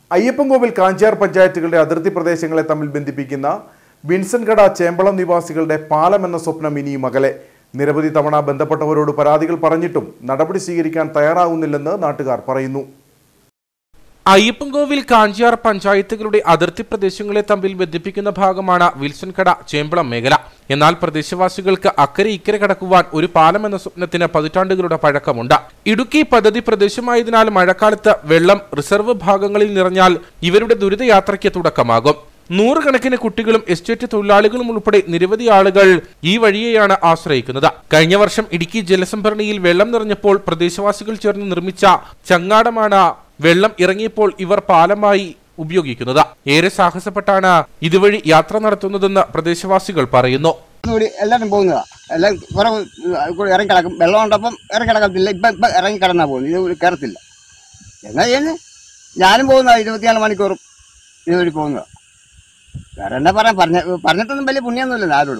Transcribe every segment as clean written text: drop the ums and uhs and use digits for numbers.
അയ്യപ്പൻകോവിൽ കാഞ്ചിയാർ പഞ്ചായത്തുകളുടെ അതിർത്തി പ്രദേശങ്ങളെ തമ്മിൽ ബന്ധിപ്പിക്കുന്ന വിൻസൻകട ചേമ്പളം നിവാസികളുടെ പാലം എന്ന സ്വപ്നം ഇനിയും അകലെ. നിരവധി തവണ ബന്ധപ്പെട്ടവരോട് പരാതികൾ പറഞ്ഞിട്ടും നടപടി സ്വീകരിക്കാൻ തയ്യാറാകുന്നില്ലെന്ന് നാട്ടുകാർ പറയുന്നു. അയ്യപ്പൻകോവിൽ കാഞ്ചിയാർ പഞ്ചായത്തുകളുടെ അതിർത്തി പ്രദേശങ്ങളെ തമ്മിൽ ബന്ധിപ്പിക്കുന്ന ഭാഗമാണ് വിൽസൻകട ചേമ്പളം മേഖല. എന്നാൽ പ്രദേശവാസികൾക്ക് അക്കരെ ഇക്കരെ കടക്കുവാൻ ഒരു പാലം എന്ന സ്വപ്നത്തിന് പതിറ്റാണ്ടുകളുടെ പഴക്കമുണ്ട്. ഇടുക്കി പദ്ധതി പ്രദേശമായതിനാൽ മഴക്കാലത്ത് വെള്ളം റിസർവ് ഭാഗങ്ങളിൽ നിറഞ്ഞാൽ ഇവരുടെ ദുരിതയാത്രയ്ക്ക് തുടക്കമാകും. നൂറുകണക്കിന് കുട്ടികളും എസ്റ്റേറ്റ് തൊഴിലാളികളും ഉൾപ്പെടെ നിരവധി ആളുകൾ ഈ വഴിയെയാണ് ആശ്രയിക്കുന്നത്. കഴിഞ്ഞ വർഷം ഇടുക്കി ജലസംഭരണിയിൽ വെള്ളം നിറഞ്ഞപ്പോൾ പ്രദേശവാസികൾ ചേർന്ന് നിർമ്മിച്ച ചങ്ങാടമാണ് വെള്ളം ഇറങ്ങിയപ്പോൾ ഇവർ പാലമായി ഉപയോഗിക്കുന്നത്. ഏറെ സാഹസപ്പെട്ടാണ് ഇതുവഴി യാത്ര നടത്തുന്നതെന്ന് പ്രദേശവാസികൾ പറയുന്നു. എല്ലാവരും പോകുന്നതാ, എല്ലാം ഇറങ്ങി കിടക്കും. വെള്ളം ഉണ്ടപ്പം ഇറങ്ങി കിടക്കത്തില്ല. ഇപ്പൊ ഇറങ്ങി കിടന്നാ പോകുന്നു, ഇത് കയറത്തില്ല. എന്നാ ചെയ്യുന്നു, ഞാനും പോകുന്ന 24 മണിക്കൂറും ഇതുവഴി പോകുന്നതാ. വേറെ എന്താ പറഞ്ഞിട്ടൊന്നും വലിയ പുണ്യൊന്നുമില്ല ആരോടും.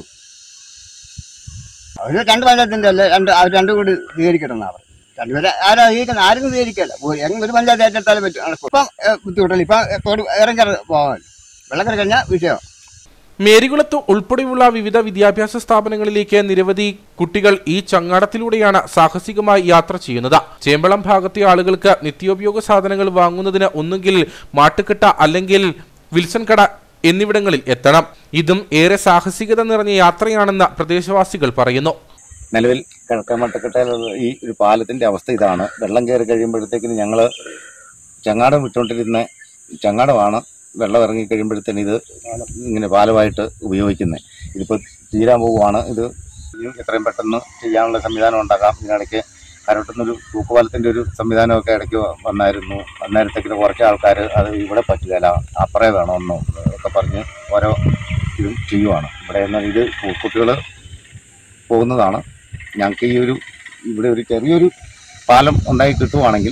അവര് 2 പഞ്ചായത്തിന്റെ അല്ലേ, രണ്ടും കൂടി സ്വീകരിക്കണം. അവർ രണ്ടുപേരെ ആരും സ്വീകരിക്കല്ല. ഒരു പഞ്ചായത്ത് ഏറ്റെടുത്താലും പറ്റും. ഇപ്പം ബുദ്ധിമുട്ടല്ല. ഇപ്പൊ ഇറങ്ങി പോകാൻ വെള്ളം കഴിഞ്ഞാൽ വിഷയം. മേരികുളത്ത് ഉൾപ്പെടെയുള്ള വിവിധ വിദ്യാഭ്യാസ സ്ഥാപനങ്ങളിലേക്ക് നിരവധി കുട്ടികൾ ഈ ചങ്ങാടത്തിലൂടെയാണ് സാഹസികമായി യാത്ര ചെയ്യുന്നത്. ചേമ്പളം ഭാഗത്തെ ആളുകൾക്ക് നിത്യോപയോഗ സാധനങ്ങൾ വാങ്ങുന്നതിന് ഒന്നുകിൽ മാട്ടുകെട്ട അല്ലെങ്കിൽ വിൽസൻകട എന്നിവിടങ്ങളിൽ എത്തണം. ഇതും ഏറെ സാഹസികത നിറഞ്ഞ യാത്രയാണെന്ന് പ്രദേശവാസികൾ പറയുന്നു. നിലവിൽ കിഴക്കമട്ടക്കെട്ടയിലുള്ള ഈ ഒരു പാലത്തിന്റെ അവസ്ഥ ഇതാണ്. വെള്ളം കയറി കഴിയുമ്പോഴത്തേക്കിന് ഞങ്ങൾ ചങ്ങാടം വിട്ടുകൊണ്ടിരുന്ന ചങ്ങാടമാണ് വെള്ളം ഇറങ്ങി കഴിയുമ്പോഴത്തേന് ഇത് ഇങ്ങനെ പാലമായിട്ട് ഉപയോഗിക്കുന്നത്. ഇതിപ്പോൾ തീരാൻ പോവുകയാണ്. ഇത് എത്രയും പെട്ടെന്ന് ചെയ്യാനുള്ള സംവിധാനം ഉണ്ടാക്കാം. ഇതിനിടയ്ക്ക് കരട്ടുന്നൊരു തൂക്കുപാലത്തിന്റെ ഒരു സംവിധാനമൊക്കെ ഇടയ്ക്ക് വന്നായിരുന്നു. അന്നേരത്തേക്കിന് കുറച്ച് ആൾക്കാർ അത് ഇവിടെ പറ്റുകയില്ല, അപ്പറേ വേണമെന്നോ ഒക്കെ പറഞ്ഞ് ഓരോ ഇതും ചെയ്യുവാണ്. ഇവിടെ എന്നാൽ ഇത് കുട്ടികൾ പോകുന്നതാണ്. ഞങ്ങൾക്ക് ഇവിടെ ഒരു ചെറിയൊരു പാലം ഉണ്ടായി കിട്ടുവാണെങ്കിൽ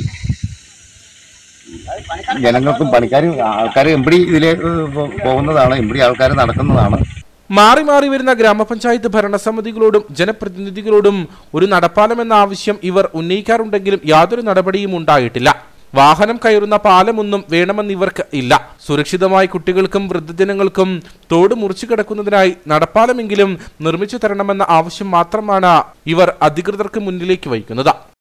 ജനങ്ങൾക്കും ആൾക്കാർ എമ്പടി ഇതിലേക്ക് പോകുന്നതാണ്, എമ്പടി ആൾക്കാർ നടക്കുന്നതാണ്. മാറി മാറി വരുന്ന ഗ്രാമപഞ്ചായത്ത് ഭരണസമിതികളോടും ജനപ്രതിനിധികളോടും ഒരു നടപ്പാലം എന്ന ആവശ്യം ഇവർ ഉന്നയിക്കാറുണ്ടെങ്കിലും യാതൊരു നടപടിയും ഉണ്ടായിട്ടില്ല. വാഹനം കയറുന്ന പാലമൊന്നും വേണമെന്ന് ഇവർക്ക് ഇല്ല. സുരക്ഷിതമായി കുട്ടികൾക്കും വൃദ്ധജനങ്ങൾക്കും തോട് മുറിച്ചു കിടക്കുന്നതിനായി നടപ്പാലമെങ്കിലും നിർമ്മിച്ചു തരണമെന്ന ആവശ്യം മാത്രമാണ് ഇവർ അധികൃതർക്ക് മുന്നിലേക്ക് വയ്ക്കുന്നത്.